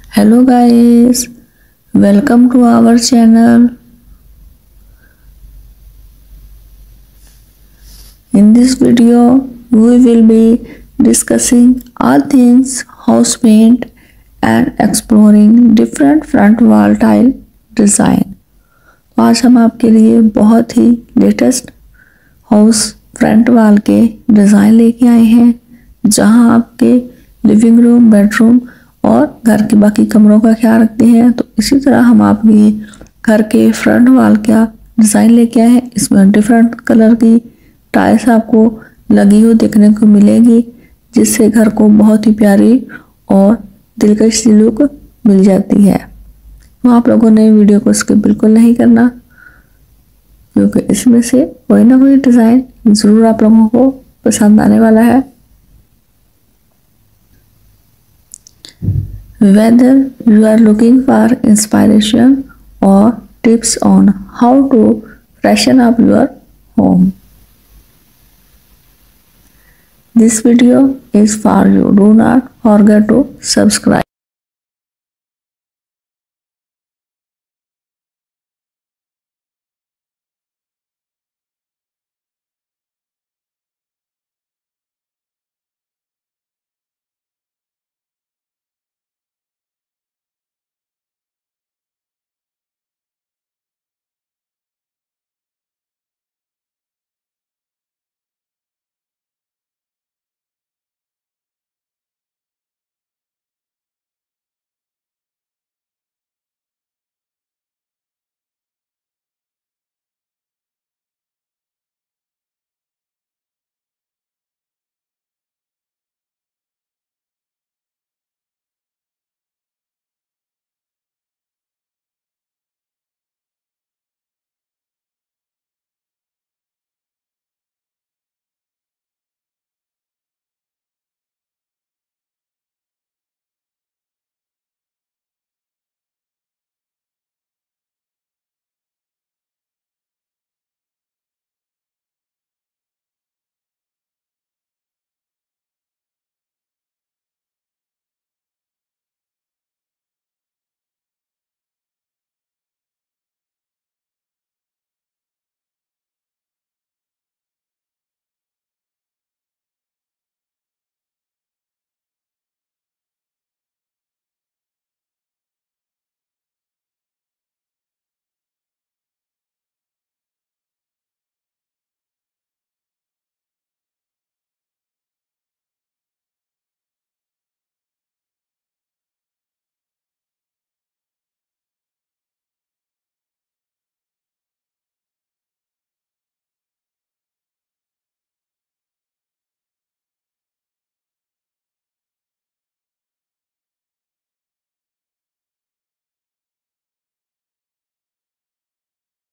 Hello guys, welcome to our channel. In this video, we will be discussing all things house paint and exploring different front wall tile design. आज हम आपके लिए बहुत ही latest house front wall के design लेके आए हैं, जहां आपके लिविंग रूम, बेडरूम और घर के बाकी कमरों का ख्याल रखते हैं। तो इसी तरह हम आपके घर के फ्रंट वॉल का डिज़ाइन लेके आए हैं। इसमें डिफरेंट कलर की टाइल्स आपको लगी हुई देखने को मिलेगी, जिससे घर को बहुत ही प्यारी और दिलकश लुक मिल जाती है। तो आप लोगों ने वीडियो को स्किप बिल्कुल नहीं करना, क्योंकि इसमें से कोई ना कोई डिज़ाइन ज़रूर आप लोगों को पसंद आने वाला है। Whether you are looking for inspiration or tips on how to freshen up your home, this video is for you. Do not forget to subscribe.